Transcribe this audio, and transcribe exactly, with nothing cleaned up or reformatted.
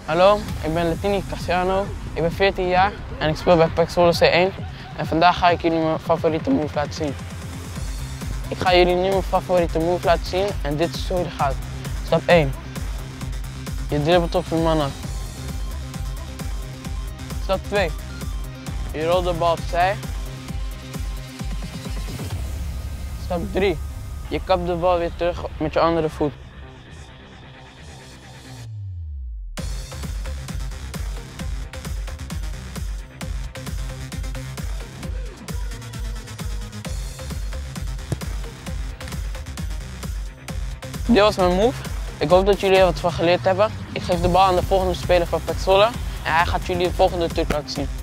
Hallo, ik ben Latini Cassiano, ik ben veertien jaar en ik speel bij Pek Zwolle C één. En vandaag ga ik jullie mijn favoriete move laten zien. Ik ga jullie nu mijn favoriete move laten zien en dit is hoe die gaat. Stap één. Je dribbelt op je man af. Stap twee. Je rolt de bal opzij. Stap drie. Je kapt de bal weer terug met je andere voet. Dit was mijn move. Ik hoop dat jullie er wat van geleerd hebben. Ik geef de bal aan de volgende speler van Pek Zwolle en hij gaat jullie de volgende truc laten zien.